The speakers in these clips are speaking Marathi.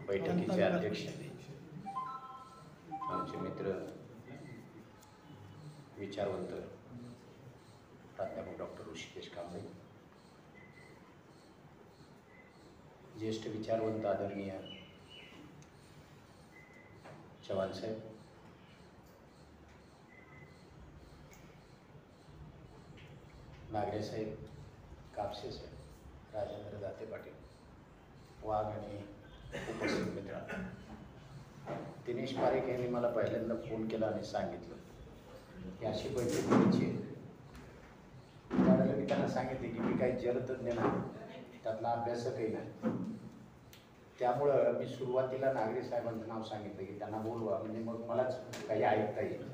बैठकीचे अध्यक्ष आमचे मित्र विचारवंत प्राध्यापक डॉक्टर ऋषिकेश कांबळे, ज्येष्ठ विचारवंत आदरणीय चव्हाण साहेब, नागरे साहेब, कापसे साहेब, राजेंद्र दाते पाटील, वाघ आणि उपस्थित मित्र दिनेश पारेख यांनी मला पहिल्यांदा फोन केला आणि सांगितलं की अशी बैठक घ्यायची आहे. त्यावेळेला मी त्यांना सांगितले की मी काही जलतज्ञ नाही, त्यातला अभ्यासकही नाही. त्यामुळं मी सुरुवातीला नागरे साहेबांचं नाव सांगितलं की त्यांना बोलवा, म्हणजे मग मलाच काही ऐकता येईल.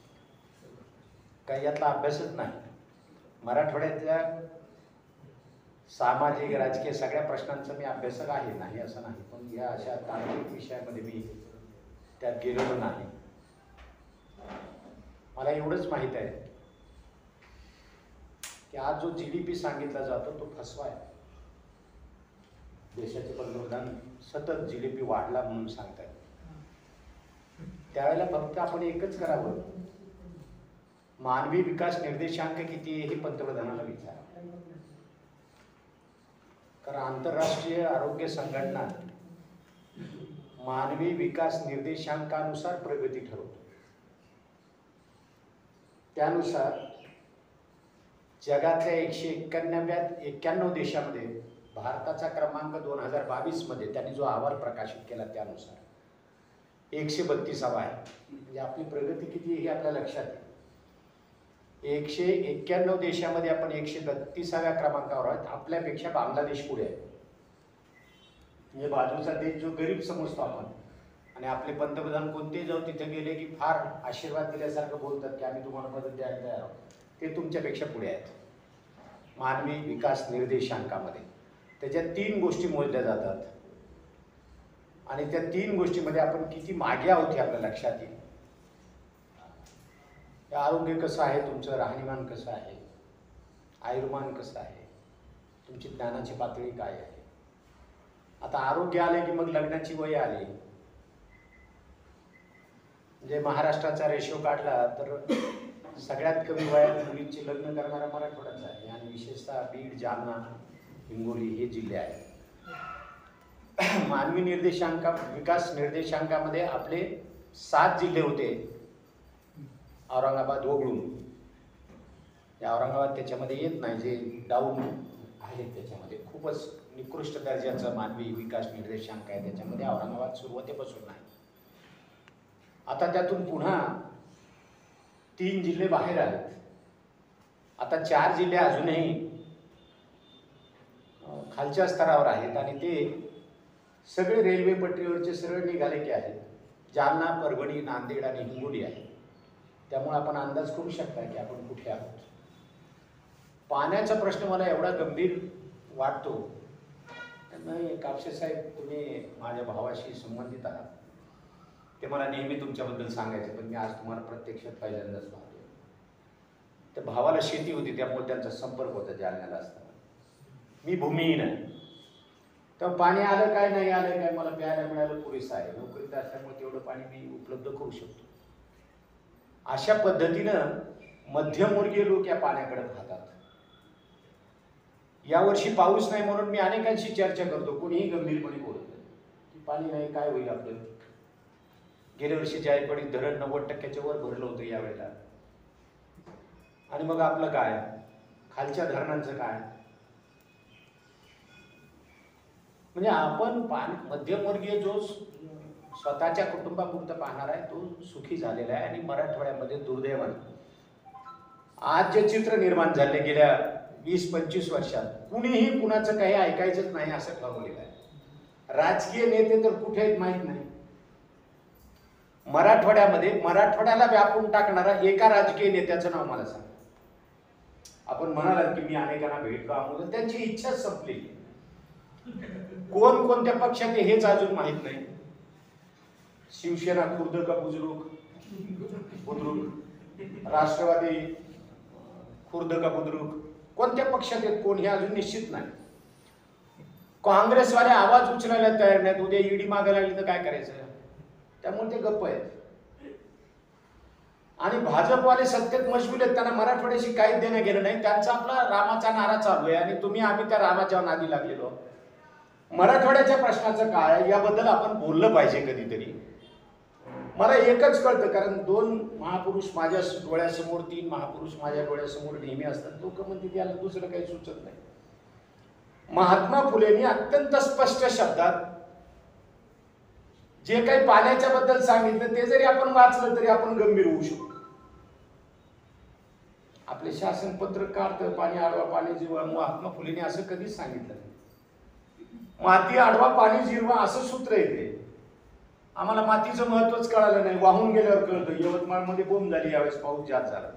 काही यातला अभ्यासच नाही. मराठवाड्यातल्या सामाजिक राजकीय सगळ्या प्रश्नांचं मी अभ्यासक आहे, नाही असं नाही, पण या अशा तांत्रिक विषयामध्ये मी त्यात गेलेलो नाही. मला एवढंच माहीत आहे की आज जो GDP सांगितला जातो तो फसवा आहे. देशाचे पंतप्रधान सतत GDP वाढला म्हणून सांगतात. त्यावेळेला फक्त आपण एकच करावं, मानवी विकास निर्देशांक किती हे पंतप्रधानाला विचारा. कारण आंतरराष्ट्रीय आरोग्य संघटना मानवी विकास निर्देशांकानुसार प्रगती ठरवतो. त्यानुसार जगातल्या 191 देशामध्ये भारताचा क्रमांक 2022 मध्ये त्यांनी जो अहवाल प्रकाशित केला त्यानुसार 132वा आहे. म्हणजे आपली प्रगती किती हे आपल्या लक्षात आहे. 191 देशामध्ये आपण 132व्या क्रमांकावर आहोत. आपल्यापेक्षा बांगलादेश पुढे आहे. म्हणजे बाजूचा देश जो गरीब समजतो आपण, आणि आपले पंतप्रधान कोणतेही जाऊ तिथे गेले की फार आशीर्वाद दिल्यासारखं बोलतात की आम्ही तुम्हाला मदत द्यायला तयार आहोत, ते तुमच्यापेक्षा पुढे आहेत मानवी विकास निर्देशांकामध्ये. त्याच्यात 3 गोष्टी मोजल्या जातात आणि त्या 3 गोष्टीमध्ये आपण किती मागे आहोत हे आपल्या लक्षात येईल. आरोग्य कसं आहे तुमचं, राहणीमान कसं आहे, आयुर्मान कसं आहे, तुमची ज्ञानाची पातळी काय आहे. आता आरोग्य आले की मग लग्नाची वय आली. म्हणजे महाराष्ट्राचा रेशो काढला तर सगळ्यात कमी वयात मुलींची लग्न करणारा मराठवाड्याचा आहे, आणि विशेषतः बीड, जालना, हिंगोली हे जिल्हे आहेत. मानवी विकास निर्देशांकामध्ये आपले 7 जिल्हे होते, औरंगाबाद वगळून. औरंगाबाद त्याच्यामध्ये येत नाही, जे डाऊन आहेत त्याच्यामध्ये खूपच निकृष्ट दर्जाचा मानवी विकास निर्देशांक आहे, त्याच्यामध्ये औरंगाबाद सुरुवातीपासून नाही. आता त्यातून पुन्हा 3 जिल्हे बाहेर आहेत. आता 4 जिल्हे अजूनही खालच्या स्तरावर आहेत आणि ते सगळे रेल्वे पटरीवरचे सरळ निघाले की आहेत. जालना, परभणी, नांदेड आणि हिंगोली आहे. त्यामुळे आपण अंदाज करू शकता की आपण कुठे आहोत. पाण्याचा प्रश्न मला एवढा गंभीर वाटतो. नाही कापसे साहेब, तुम्ही माझ्या भावाशी संबंधित आहात, ते मला नेहमी तुमच्याबद्दल सांगायचे, पण मी आज तुम्हाला प्रत्यक्षात पहिल्यांदाच पाहतो. त्या भावाला शेती होती, त्यामुळे त्यांचा संपर्क होता जालन्याला असताना. मी भूमिहीन आहे, तेव्हा पाणी आलं काय नाही आलं काय मला प्यायला मिळालं पुरेसं आहे. नोकरीत असल्यामुळे तेवढं पाणी मी उपलब्ध करू शकतो. अशा पद्धतीनं मध्यमवर्गीय लोक या पाण्याकडे पाहतात. यावर्षी पाऊस नाही म्हणून मी अनेकांशी चर्चा करतो, कोणीही गंभीरपणे बोलत नाही की पाणी नाही काय होईल आपलं. गेल्या वर्षी जायकवाडी धरण 90% वर भरलं होतं यावेळेला, आणि मग आपलं काय, खालच्या धरणांचं काय. म्हणजे आपण मध्यमवर्गीय जो स्वतःच्या कुटुंबापुरतं पाहणार आहे तो सुखी झालेला आहे. आणि मराठवाड्यामध्ये दुर्दैवाने आज जे चित्र निर्माण झाले गेल्या 20-25 वर्षात, कुणीही कुणाचं काही ऐकायचंच नाही असं ठरवलेलं आहे. राजकीय नेते तर कुठे आहेत माहीत नाही. मराठवाड्यामध्ये मराठवाड्याला व्यापून टाकणारा एका राजकीय नेत्याचं नाव मला सांगा. आपण म्हणालात की मी अनेकांना भेटलो आहोत, त्यांची इच्छाच संपली. कोण कोणत्या पक्षात हेच अजून माहीत नाही. शिवसेना खुर्द का बुजुर्ग, राष्ट्रवादी खुर्द का बुद्रुक, कोणत्या पक्षात आहेत कोण हे अजून निश्चित नाही. काँग्रेसवाले आवाज उचलायला तयार नाहीत. उद्या ईडी मागायला लागली तर काय करायचं? त्यामुळे ते गप्प आहेत. आणि भाजपवाले सत्तेत मशगूल आहेत, त्यांना मराठवाड्याशी काहीच देणं गेलं नाही. त्यांचा आपला रामाचा नारा चालू आहे आणि आम्ही त्या रामाच्या नादी लागलेलो. मराठवाड्याच्या प्रश्नाचं काय याबद्दल आपण बोललं पाहिजे कधीतरी. मला एकच कळतं, कारण 2 महापुरुष माझ्या डोळ्यासमोर, 3 महापुरुष माझ्या डोळ्यासमोर नेहमी असतात. लोक म्हणतात याला दुसरं काही सुचत नाही. महात्मा फुलेंनी अत्यंत स्पष्ट शब्दात जे काही पाण्याच्या बद्दल सांगितलं ते जरी आपण वाचलं तरी आपण गंभीर होऊ शकतो. आपले शासन पत्रक काढतं, पाणी आडवा पाणी जिरवा. महात्मा फुलेंनी असं कधीच सांगितलं नाही. माती आडवा पाणी जिरवा असं सूत्र येते. आम्हाला मातीचं महत्वच कळालं नाही, वाहून गेल्यावर कळतं. यवतमाळमध्ये बोंब झाली यावेळेस, पाऊस जास्त झाला.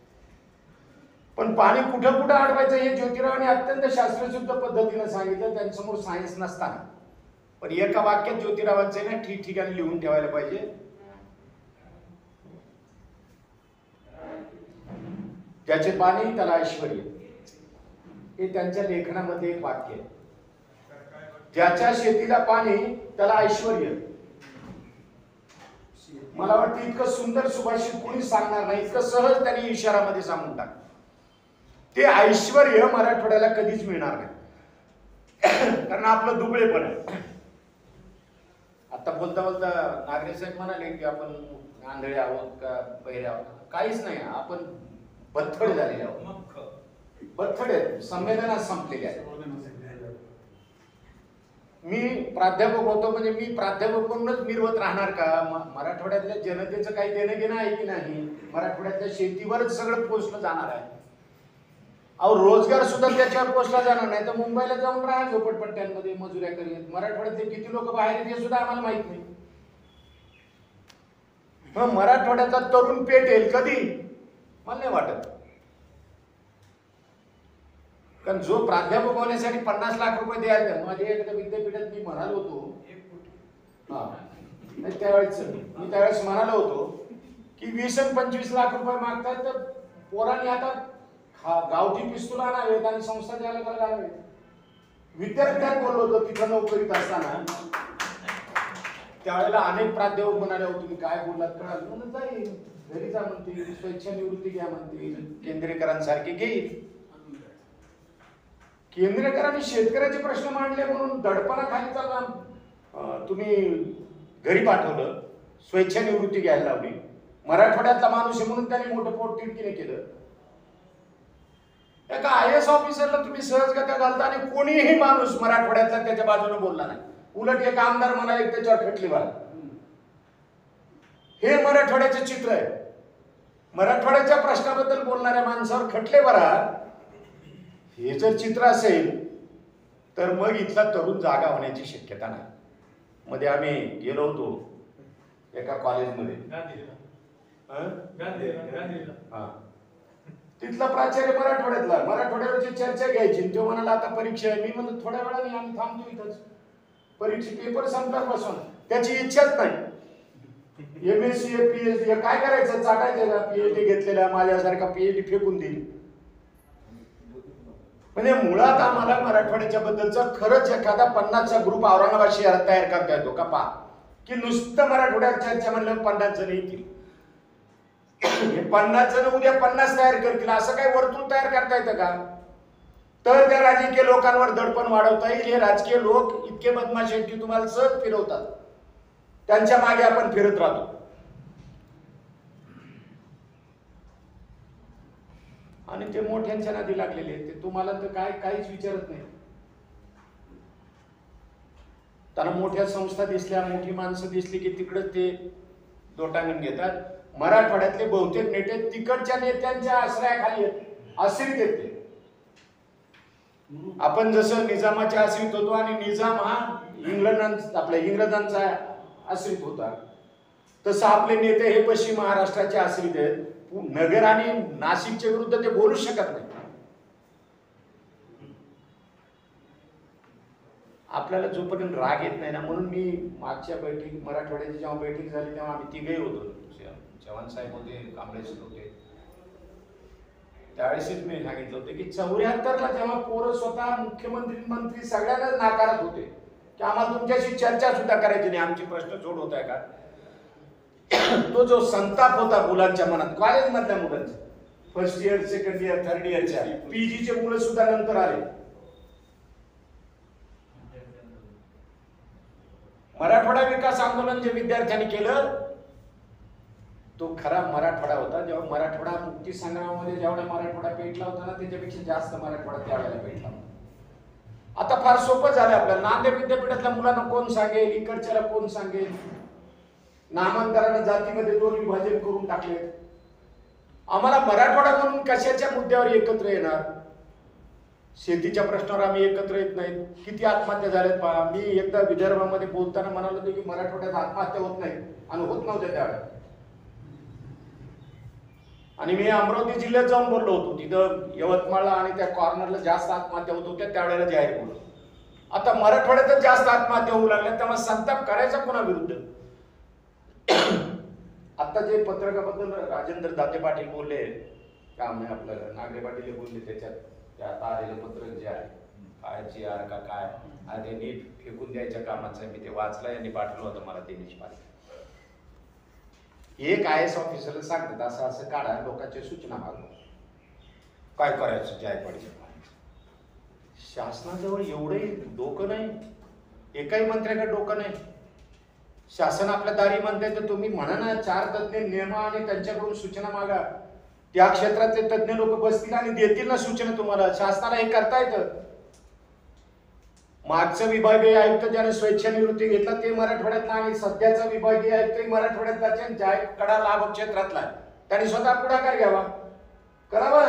पण पाणी कुठं कुठं अडवायचं हे ज्योतिरावांनी अत्यंत शास्त्रशुद्ध पद्धतीने सांगितलं. त्यांच्यासमोर सायन्स नसताना. पण एका वाक्यात ज्योतिरावांचे ना ठिकठिकाणी लिहून ठेवायला पाहिजे. ज्याचे पाणी त्याला ऐश्वर्य, हे त्यांच्या लेखनामध्ये एक वाक्य आहे. ज्याच्या शेतीला पाणी त्याला ऐश्वर्य. मला वाटतं इतकं सुंदर सुभाषित कोणी सांगणार नाही, इतकं सहज त्यांनी इशारामध्ये सांगून टाक. ते ऐश्वर्य मराठवाड्याला कधीच मिळणार नाही, कारण आपलं दुबळेपण आहे. आता बोलता बोलता नागरे साहेब म्हणाले की आपण आंधळे आहोत का बहिरे आहोत. काहीच नाही, आपण बथड झालेले आहोत. बथड आहे, संवेदना संपलेल्या आहेत. मी प्राध्यापक होतो म्हणजे मी प्राध्यापक म्हणूनच मिरवत राहणार का? मराठवाड्यातल्या जनतेचं काही देणं घेणं आहे की नाही? मराठवाड्यातल्या शेतीवरच सगळं पोचलं जाणार आहे. अहो रोजगार सुद्धा त्याच्यावर पोचला जाणार नाही तर मुंबईला जाऊन राहा झोपडपट्ट्यांमध्ये मजुऱ्या करीत. मराठवाड्यातले किती लोक बाहेर आहेत हे सुद्धा आम्हाला माहित नाही. मग मराठवाड्याचा तरुण पेटेल कधी? मला नाही वाटत. कारण जो प्राध्यापक होण्यासाठी 50 लाख रुपये द्यायला, माझ्या एखाद्या विद्यापीठात मी म्हणालो होतो, त्यावेळेस म्हणालो होतो की 20 आणि 25 लाख रुपये मागतात तर पोरांनी आता गावठी पिस्तूल आणावेत आणि संस्था द्यायला घालावेत. विद्यापीठात बोललो होतो तिथं नोकरीत असताना. त्यावेळेला अनेक प्राध्यापक म्हणाले हो तुम्ही काय बोललात कळाल म्हणून जाईल घरी जा म्हणतील, स्वेच्छा निवृत्ती घ्या म्हणतील, केंद्रेकरांसारखे घेईल. केंद्रेकरांनी शेतकऱ्याचे प्रश्न मांडले म्हणून दडपणाखाली चालला तुम्ही घरी पाठवलं, स्वेच्छा निवृत्ती घ्यायला लावली. मराठवाड्यातला माणूस आहे म्हणून त्यांनी मोठं पोट तिडकीने केलं. एका IAS ऑफिसरला तुम्ही सहजगत्या घालता आणि कोणीही माणूस मराठवाड्यातला त्याच्या बाजूने बोलला नाही. उलट एक आमदार म्हणाले त्याच्यावर खटली बघा. हे मराठवाड्याचे चित्र आहे. मराठवाड्याच्या प्रश्नाबद्दल बोलणाऱ्या माणसावर खटले बरा. हे जर चित्र असेल तर मग इथला तरुण जागा होण्याची शक्यता नाही. मध्ये आम्ही गेलो होतो एका कॉलेजमध्ये, तिथला प्राचार्य मराठवाड्यावरची चर्चा घ्यायची. तो म्हणाला आता परीक्षा आहे. मी म्हणतो थोड्या वेळाने आम्ही थांबतो इथंच, परीक्षा पेपर संपतात बसून. त्याची इच्छाच नाही. MSc PhD काय करायचं, चाटायचं का? PhD घेतलेला माझ्यासारखा PhD फेकून देईल. म्हणजे मुळात आम्हाला मराठवाड्याच्या बद्दलचा खरंच एखादा 50चा ग्रुप औरंगाबाद शहरात तयार करता येतो का? पा की नुसतं मराठवाड्यात चर्चा म्हणलं 50 जण येतील. हे 50 जण उद्या 50 तयार करतील असं काही वर्तुळ तयार करता येतं का? तर त्या राजकीय लोकांवर दडपण वाढवता येईल. हे राजकीय लोक इतके बदमाश आहेत की तुम्हाला सहज फिरवतात. त्यांच्या मागे आपण फिरत राहतो. आणि ते मोठ्यांच्या नादी लागलेले आहेत. ते तुम्हाला तर काहीच विचारत नाही. त्यांना मोठ्या संस्था दिसल्या, मोठी माणसं दिसली की तिकडच ते लोटांगण घेतात. मराठवाड्यातले बहुतेक नेते तिकडच्या नेत्यांच्या आश्रयाखाली आश्रित आहेत. ते आपण जसं निजामाच्या आश्रित होतो आणि निजाम हा इंग्रजांचा आश्रित होता, तसं आपले नेते हे पश्चिम महाराष्ट्राचे आश्रित आहेत. नगर आणि नाशिकच्या विरुद्ध ते बोलू शकत नाही. आपल्याला जोपर्यंत राग येत नाही ना, म्हणून मी मागच्या बैठक मराठवाड्याची जेव्हा बैठक झाली तेव्हा आम्ही तिघे होतो. चव्हाण साहेब होते, कांबळे सर होते. त्यावेळेसच मी सांगितलं होतं की 74ला जेव्हा पोरं स्वतः मुख्यमंत्री मंत्री सगळ्यांना नाकारत होते की आम्हाला तुमच्याशी चर्चा सुद्धा करायची नाही, आमचे प्रश्न सोडवत आहे का, तो जो संताप होता मुलांच्या मनात, कॉलेजमधल्या मुलांचा, first year second year third इयरच्या पीजीचे मुलं सुद्धा नंतर आले, मराठवाडा विकास आंदोलन जे विद्यार्थ्यांनी केलं तो खरा मराठवाडा होता. जेव्हा मराठवाडा मुक्ती संग्रामामध्ये जेवढा मराठवाडा पेटला होता ना त्याच्यापेक्षा जास्त मराठवाडा त्यावेळेला पेटला. आता फार सोपं झालं आपल्याला. नांदेड विद्यापीठातल्या मुलांना कोण सांगेल, इकडच्याला कोण सांगेल, नामांतरानं जातीमध्ये दोन विभाजन करून टाकले. आम्हाला मराठवाडा म्हणून कशाच्या मुद्द्यावर एकत्र येणार? शेतीच्या प्रश्नावर आम्ही एकत्र येत नाहीत. किती आत्महत्या झाल्यात पहा. मी एकदा विदर्भामध्ये बोलताना म्हणालो होतो की मराठवाड्यात आत्महत्या होत नाही आणि होत नव्हत्या त्यावेळेला. आणि मी अमरावती जिल्ह्यात जाऊन बोललो होतो, तिथं यवतमाळला आणि त्या कॉर्नरला जास्त आत्महत्या होत होत्या त्यावेळेला जाहीर बोललो. आता मराठवाड्यातच जास्त आत्महत्या होऊ लागल्या, तेव्हा संताप करायचा कोणाविरुद्ध? आता जे पत्रकाबद्दल राजेंद्र दाते पाटील बोलले, काम आहे आपल्याला, नागरे पाटील बोलले, त्याच्यात त्या आता आलेलं पत्रक जे आहे काय जी आर का काय ते नीट फेकून द्यायच्या कामाचं आहे. मी ते वाचलं, यांनी पाठवलं होतं मला दिनेश पाटील. एक IAS ऑफिसरला सांगतात असं असं काढा, लोकांच्या सूचना मागवा, काय करायचं जायकवाडीच्या. शासनाजवळ एवढंही डोकं नाही, एकाही मंत्र्याकडे डोकं नाही. शासन आपल्या दारी म्हणते तर तुम्ही म्हणा ना 4 तज्ञ नेमा आणि त्यांच्याकडून सूचना मागा. त्या क्षेत्रातले तज्ञ लोक बसतील आणि देतील ना सूचना तुम्हाला. शासनाला हे करता येतं. मागचं विभागीय आयुक्त ज्याने स्वेच्छानिवृत्ती घेतला ते मराठवाड्यातला आणि सध्याचा विभागीय आयुक्त मराठवाड्यातला, ज्या कडा लाभ क्षेत्रातला, त्यांनी स्वतः पुढाकार घ्यावा, करावा.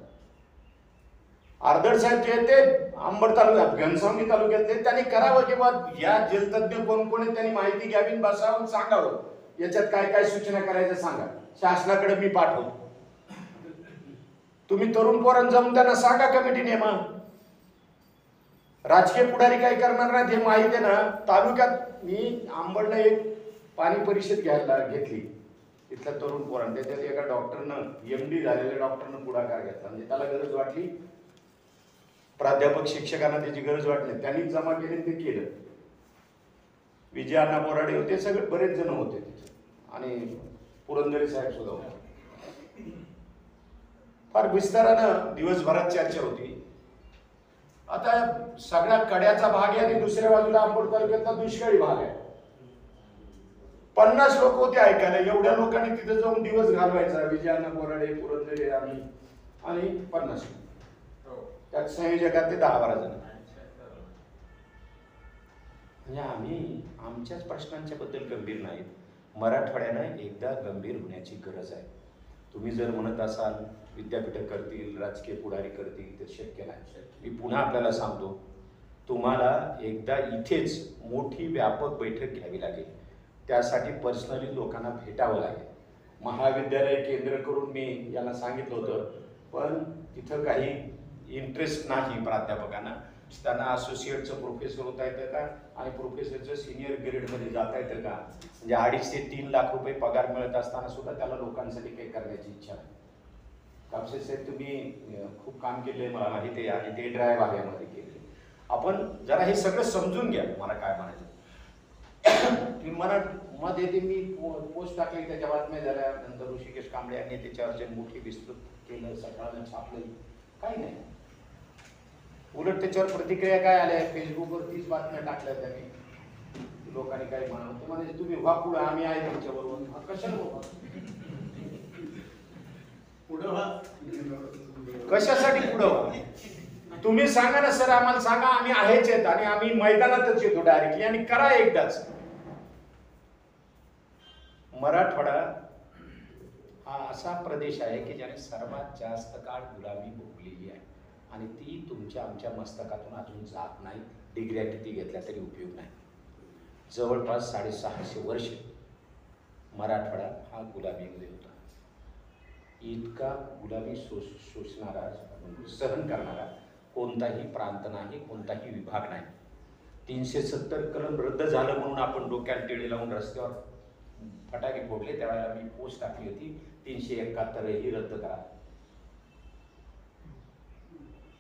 आर्दड साहेब जे ते अंबड तालुक्यात घनसावंगी तालुक्यातले, त्यांनी करावं किंवा या जलतज्ञ कोण कोण आहेत त्यांनी माहिती घ्यावी, बसावून सांगावं याच्यात काय काय सूचना करायचं सांगा. शासनाकडे मी पाठवतो. तुम्ही तरुण पोरांना जमून त्यांना सांगा कमिटी नेमा. राजकीय पुढारी काही करणार नाहीत हे माहिती आहे ना. तालुक्यात मी अंबडला एक पाणी परिषद घ्यायला घेतली, तिथल्या तरुण पोरांना, त्याच्यात एका डॉक्टरनं, MD झालेल्या डॉक्टरनं पुढाकार घेतला. म्हणजे त्याला गरज वाटली, प्राध्यापक शिक्षकांना त्याची गरज वाटली, त्यांनी जमा केले, ते केलं. विजय अण्णा बोराडे होते, सगळे बरेच जण होते तिथे, आणि पुरंदरे साहेब सुद्धा होते. फार विस्तारानं दिवसभरात चर्चा होती. आता सगळ्या कड्याचा भाग आहे आणि दुसऱ्या बाजूला अंबड तालुक्यातला दुष्काळी भाग आहे. 50 लोक होते ऐकायला. एवढ्या लोकांनी तिथे जाऊन दिवस घालवायचा. विजय अण्णा बोराडे, पुरंदरे, आम्ही आणि 50, त्यात संयोजकात ते 10-12 जण. म्हणजे आम्ही आमच्याच प्रश्नांच्या बद्दल गंभीर नाहीत. मराठवाड्यानं एकदा गंभीर होण्याची गरज आहे. तुम्ही जर म्हणत असाल विद्यापीठ करतील, राजकीय पुढारी करतील, तर शक्य नाही. मी पुन्हा आपल्याला सांगतो, तुम्हाला एकदा इथेच मोठी व्यापक बैठक घ्यावी लागेल. त्यासाठी पर्सनली लोकांना भेटावं लागेल. महाविद्यालय केंद्र करून मी यांना सांगितलं होतं, पण तिथं काही इंटरेस्ट नाही प्राध्यापकांना. त्यांना असोसिएटचं प्रोफेसर होता येतं का आणि प्रोफेसरचं सिनियर ग्रेडमध्ये जाता येतं का? म्हणजे 2.5 ते 3 लाख रुपये पगार मिळत असताना सुद्धा त्याला लोकांसाठी काही करण्याची इच्छा नाही. कापसे साहेब तुम्ही खूप काम केले मला माहिती आहे, आणि ते ड्राईव्ह आल्यामध्ये केले. आपण जरा हे सगळं समजून घ्या. मला काय म्हणायचं, मध्ये ते मी पोस्ट टाकली, त्याच्या बातम्या झाल्या. नंतर ऋषिकेश कांबळे यांनी त्याच्यावर मोठी विस्तृत केलं, सकाळनं छापलं, काही नाही. उलट त्याच्यावर प्रतिक्रिया काय आल्या, फेसबुकवर 30 बातम्या टाकल्या त्यांनी. लोकांनी काय म्हणावं, ते म्हणजे तुम्ही व्हा पुढे, आम्ही आहे तुमच्याबरोबर. कशाला कशासाठी पुढं व्हा? तुम्ही सांगा ना सर, आम्हाला सांगा, आम्ही आहेच आहेत आणि आम्ही मैदानातच येतो डायरेक्टली, आणि करा एकदाच. मराठवाडा हा असा प्रदेश आहे की ज्याने सर्वात जास्त काळ गुलामी भोगलेली आहे, आणि ती तुमच्या आमच्या मस्तकातून अजून जात नाही. डिग्र्या किती घेतल्या तरी उपयोग नाही. जवळपास 650 वर्ष मराठवाडा हा गुलामीमध्ये होता. इतका गुलामी शोषणारा, सहन करणारा कोणताही प्रांत नाही, कोणताही विभाग नाही. 370 कलम रद्द झालं म्हणून आपण डोक्यात टिळे लावून रस्त्यावर फटाके फोडले. त्यावेळेला मी पोस्ट टाकली होती, 371 ही रद्द करा.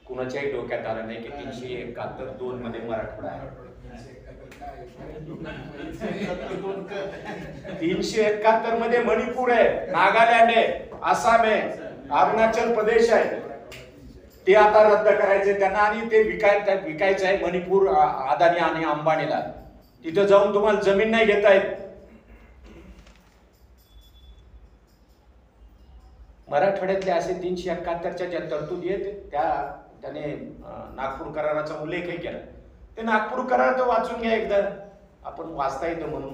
कुणाच्याही डोक्यात आलं नाही की 371 मध्ये मराठवाडा आहे. 371 मध्ये मणिपूर आहे, नागालँड आहे, आसाम आहे, अरुणाचल प्रदेश आहे. ते आता रद्द करायचे त्यांना आणि ते विकायचं आहे मणिपूर अदानी आणि अंबानीला. तिथं जाऊन तुम्हाला जमीन नाही घेता येत. मराठवाड्यातले असे 371च्या ज्या तरतुदी आहेत त्याने नागपूर कराराचा उल्लेखही केला. ते नागपूर करार तर वाचून घ्या एकदा, आपण वाचता येतं म्हणून.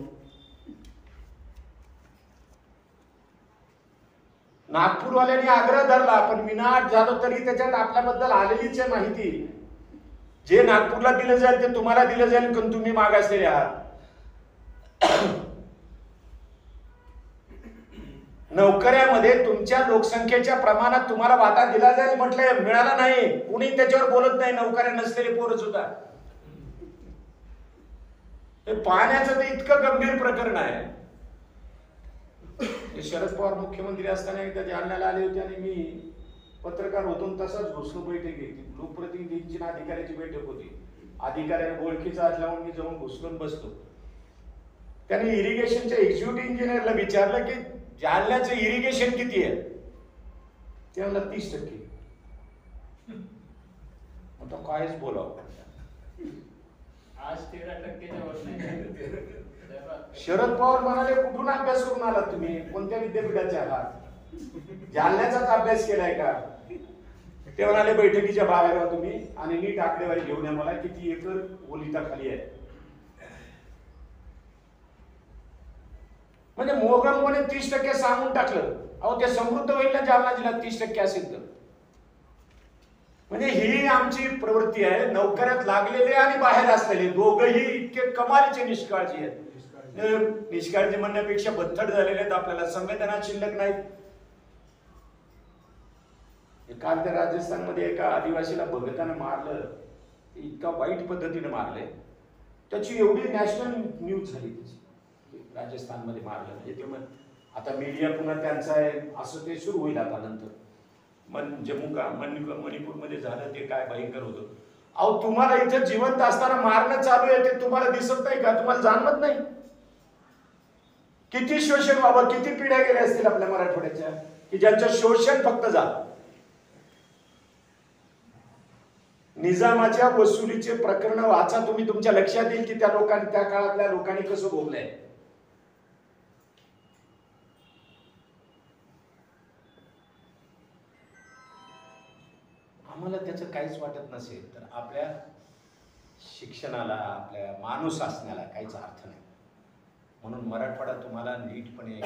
नागपूरवाल्यांनी आग्रह धरला, पण विनाट झालो तरी त्याच्यात आपल्याबद्दल आलेलीच आहे माहिती. जे नागपूरला दिलं जाईल ते तुम्हाला दिलं जाईल, पण तुम्ही मागासलेले आहात. नोकऱ्यामध्ये तुमच्या लोकसंख्येच्या प्रमाणात तुम्हाला वाटा दिला जाईल म्हटलंय, मिळाला नाही. कुणी त्याच्यावर बोलत नाही. नोकऱ्या नसलेले पोरं सुद्धा. पाण्याचं ते इतकं गंभीर प्रकरण आहे. शरद पवार मुख्यमंत्री असताना एकदा जालन्याला आले होते आणि मी पत्रकार होतो तसाच घुसलो बैठकीत. लोकप्रतिनिधींची अधिकाऱ्याची बैठक होती. अधिकाऱ्याने ओळखीचा असल्यामुळे मी जाऊन घुसलो बसलो. त्याने इरिगेशनच्या एक्झिक्युटिव्ह इंजिनियरला विचारलं की जालन्याचं इरिगेशन किती आहे? ते म्हणला 30%. आता कायच बोलावं. आज 13%च्या वर नाही. शरद पवार म्हणाले, कुठून अभ्यास करून आलात तुम्ही? कोणत्या विद्यापीठाचे आहात? जालन्याचाच अभ्यास केलाय का? ते म्हणाले, बैठकीच्या बाहेर व्हा तुम्ही आणि नीट आकडेवारी घेऊन या मला, किती एकर ओलिता खाली आहे. म्हणजे मोगमने 30% सांगून टाकलं. अहो ते समृद्ध होईल ना जालना जिल्ह्यात 30% असेल तर. म्हणजे ही आमची प्रवृत्ती आहे. नोकऱ्यात लागलेले आणि बाहेर असलेले दोघंही इतके कमालीचे निष्काळजी आहेत. निष्काळजी म्हणण्यापेक्षा बद्धड झालेले आहेत. आपल्याला संवेदना शिल्लक नाहीत. काल त्या राजस्थानमध्ये एका आदिवासीला भगतानं मारलं, इतका वाईट पद्धतीने मारलंय. त्याची एवढी नॅशनल न्यूज झाली त्याची, राजस्थानमध्ये मारलं. म्हणजे ते आता मीडिया पुन्हा त्यांचा आहे असं ते सुरू होईल आता नंतर. मणिपूरमध्ये झालं ते काय भयंकर होतं. अहो तुम्हाला इथे जिवंत असताना मारणं चालू आहे ते तुम्हाला दिसत नाही का? तुम्हाला जाणवत नाही? किती शोषण व्हावं, किती पिढ्या गेल्या असतील आपल्या मराठवाड्याच्या की ज्यांचं शोषण फक्त झालं. निजामाच्या वसुलीचे प्रकरण वाचा तुम्ही, तुमच्या लक्षात येईल की त्या लोकांनी, त्या काळातल्या लोकांनी कसं भोगलंय. आम्हाला त्याचं काहीच वाटत नसेल तर आपल्या शिक्षणाला, आपल्या माणूस असण्याला काहीच अर्थ नाही. म्हणून मराठवाडा तुम्हाला नीटपणे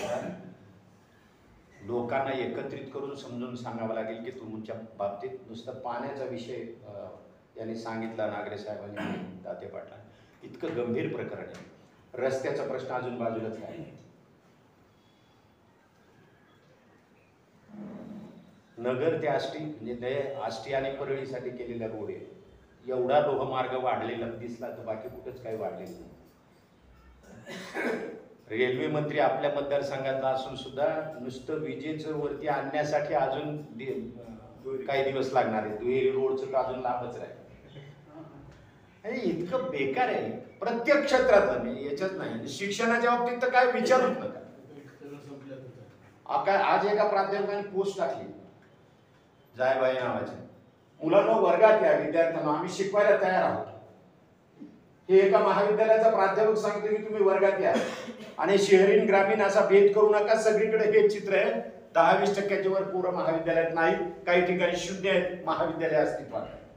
लोकांना एकत्रित करून समजून सांगावं लागेल की तुमच्या बाबतीत नुसतं पाण्याचा विषय यांनी सांगितला, नागरे साहेबांनी, दाते पाटला, इतकं गंभीर प्रकरण आहे. रस्त्याचा प्रश्न अजून बाजूलाच आहे. नगर ते आष्टी, म्हणजे ते आष्टी आणि परळीसाठी केलेला रोड आहे. एवढा लोहमार्ग वाढलेला दिसला तर बाकी कुठंच काही वाढलेलं नाही. रेल्वे मंत्री आपल्या मतदारसंघातला असून सुद्धा नुसतं विजेचं वरती आणण्यासाठी अजून काही दिवस लागणार आहे. दुहेरी रोडचं तर अजून लांबच राहील. इतकं बेकार आहे प्रत्येक क्षेत्रातलं. मी याच्यात नाही, शिक्षणाच्या बाबतीत तर काय विचारूच नका. आज एका प्राध्यापकाने पोस्ट टाकली जायबाई नावाच्या, मुलांना वर्गात या, विद्यार्थ्यांना आम्ही शिकवायला तयार आहोत. हे एका महाविद्यालयाचा प्राध्यापक सांगतो की तुम्ही वर्गात या. आणि शहरी ग्रामीण असा भेद करू नका. सगळीकडे हे चित्र आहे. 10-20% वर पोरं महाविद्यालयात नाही, काही ठिकाणी 0 आहेत महाविद्यालय अस्तित्वात.